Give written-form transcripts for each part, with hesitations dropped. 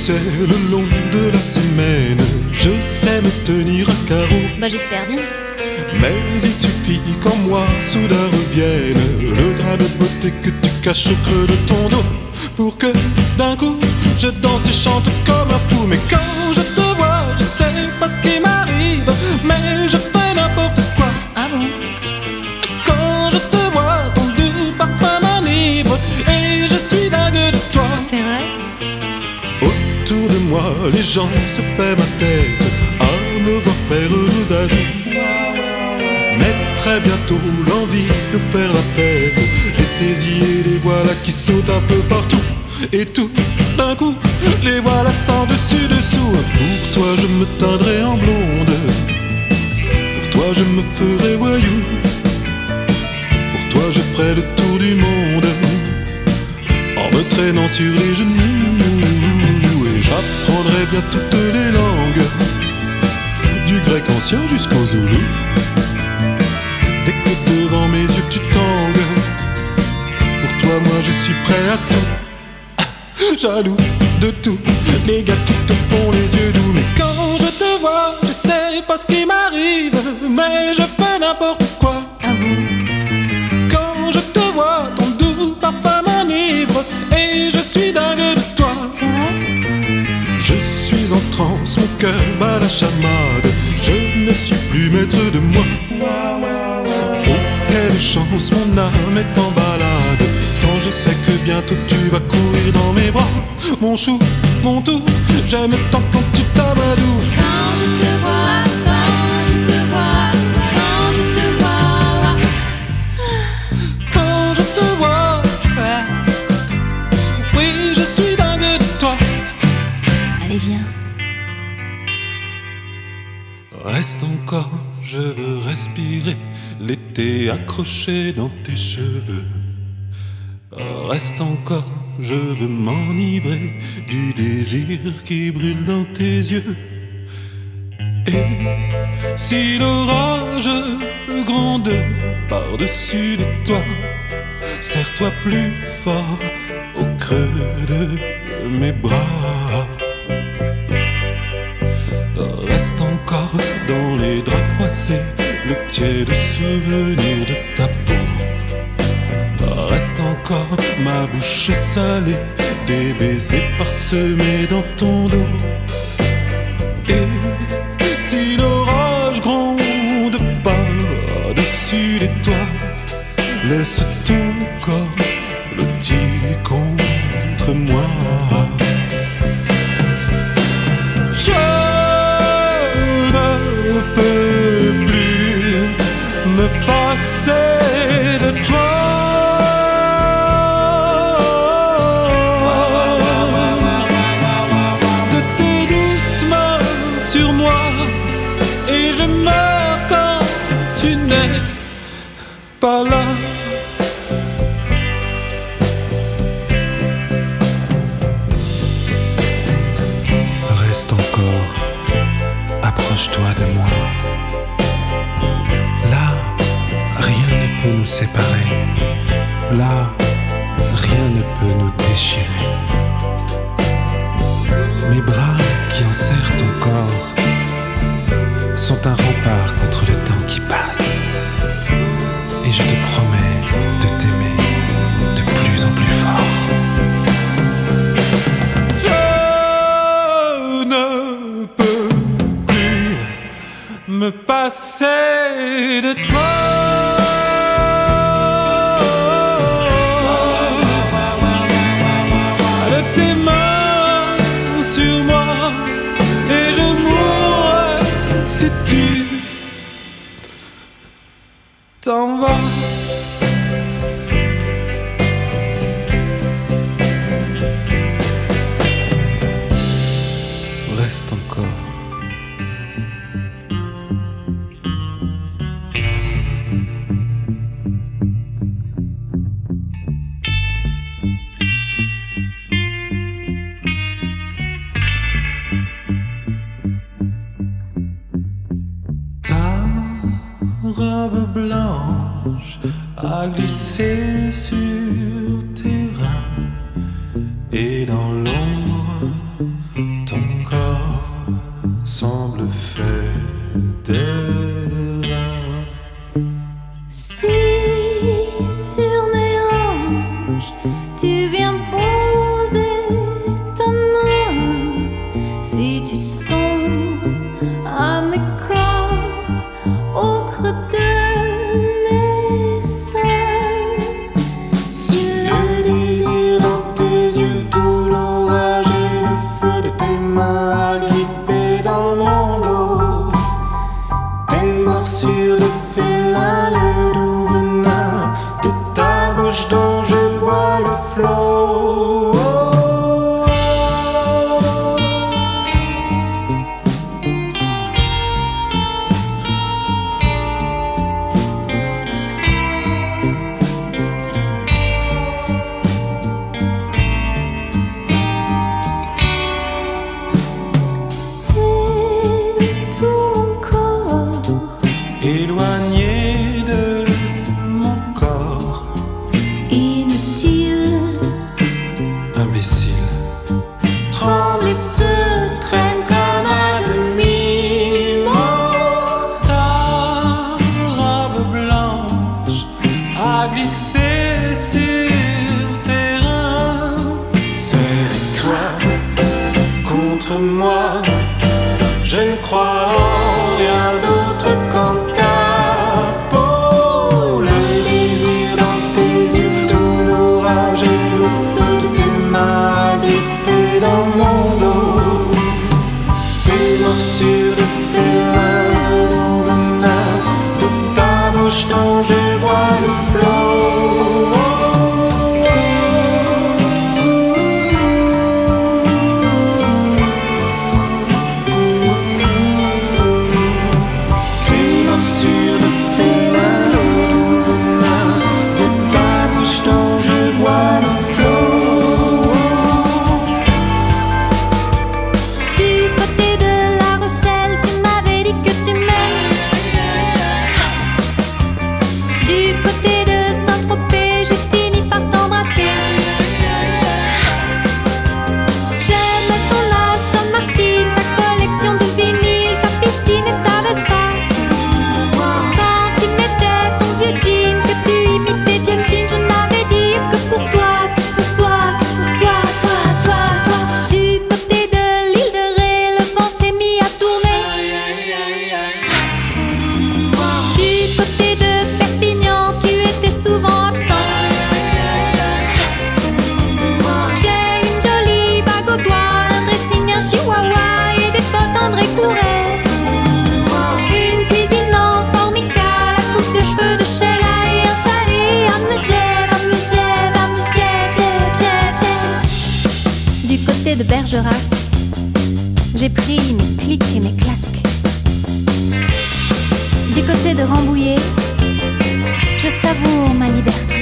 sais, le long de la semaine, je sais me tenir à carreau. Bah j'espère bien. Mais il suffit qu'en moi soudain revienne le grain de beauté que tu caches au creux de ton dos, pour que d'un coup je danse et chante comme un fou. Mais quand je te vois, je sais pas ce qui m'arrive, mais je fais n'importe quoi. Ah bon? Quand je te vois, ton doux parfum m'enivre et je suis dingue de toi. C'est vrai? Autour de moi, les gens se paient ma tête à me voir faire le zazie. Mais très bientôt, l'envie de faire la fête est saisie et les voilà qui sautent un peu partout. Et tout d'un coup, les voilà sans dessus dessous. Pour toi, je me teindrai en blonde. Pour toi, je me ferai voyou. Pour toi, je ferai le tour du monde en me traînant sur les genoux. Et j'apprendrai bien toutes les langues, du grec ancien jusqu'au zoulou. Dès que devant mes yeux tu tangues, pour toi moi je suis prêt à tout. Jaloux de tout, les gars qui te font les yeux doux. Mais quand je te vois, je sais pas ce qui m'arrive, mais je fais n'importe quoi. Ah bon? Quand je te vois, ton doux parfum m'enivre et je suis dingue de toi. C'est vrai? Je suis en transe, mon cœur bat la chamade, je ne suis plus maître de moi. Oh, quelle chance, mon âme est en balade, quand je sais que bientôt tu vas courir dans mes bras. Mon chou, mon tout, j'aime tant quand tu t'amadoues. Quand je te vois, quand je te vois, quand je te vois. Quand je te vois, Quoi? oui, je suis dingue de toi. Allez, viens. Reste encore, je veux respirer l'été accroché dans tes cheveux. Reste encore, je veux m'enivrer du désir qui brûle dans tes yeux. Et si l'orage gronde par-dessus les toits, serre-toi plus fort au creux de mes bras. Reste encore dans les draps froissés, le tiède souvenir de ta peau. Reste encore ma bouche salée, des baisers parsemés dans ton dos. Et si l'orage gronde par-dessus les toits, laisse ton corps blotti contre moi. Je ne peux plus me passer de toi. De tes douces mains sur moi, et je meurs quand tu n'es pas là. Reste encore, approche-toi de moi. Là, rien ne peut nous séparer. Là, rien ne peut nous déchirer. Mes bras qui enserrent ton corps sont un rempart contre le temps qui passe. Et je te promets de t'aimer de plus en plus fort. Je ne peux plus me passer de toi. De tes mains sur moi, et je mourrai si tu t'en vas. Reste encore. Ta robe blanche a glissé sur tes reins, et dans l'ombre au creux de mes seins. Si le désir dans tes yeux, tout l'orage et le feu de tes mains agrippées dans mon dos, tes morsures de félin, le doux venin de ta bouche dont je bois le flot. Éloigné de mon corps, Inutile, imbécile, tremble et se traîne comme à demi-mort. ta robe blanche a glissé sur tes reins. Serre-toi contre moi, je ne crois en rien d'autre qu'en ta peau. Le désir dans tes yeux, tout l'orage et le feu de tes mains agrippées dans mon dos, tes morsures de félin, le doux venin de ta bouche dont je bois le flot. Une cuisine en formica, la coupe de cheveux de Sheila et un chalet à Megève, à Megève, à Megève, Gève, Gève. Du côté de Bergerac, j'ai pris mes clics et mes claques. Du côté de Rambouillet, je savoure ma liberté.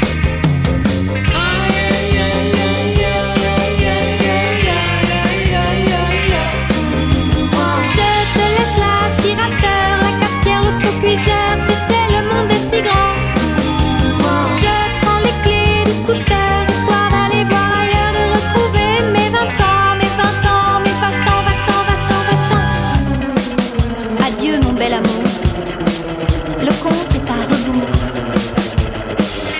Tu sais, le monde est si grand. Je prends les clés du scooter, histoire d'aller voir ailleurs, de retrouver mes 20 ans, mes 20 ans, mes 20 ans, 20 ans, 20 ans, 20 ans. Adieu mon bel amour, le compte est à rebours.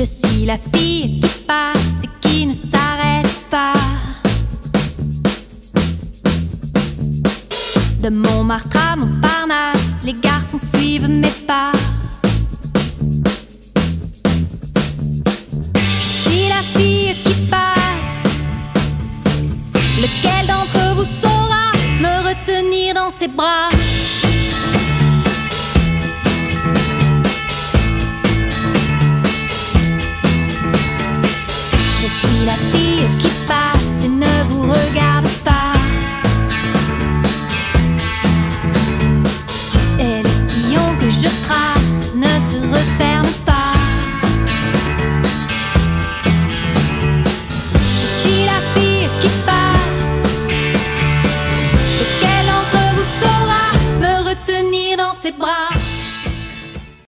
Je suis la fille qui passe et qui ne s'arrête pas. De Montmartre à Montparnasse, les garçons suivent mes pas. Je suis la fille qui passe. Lequel d'entre vous saura me retenir dans ses bras?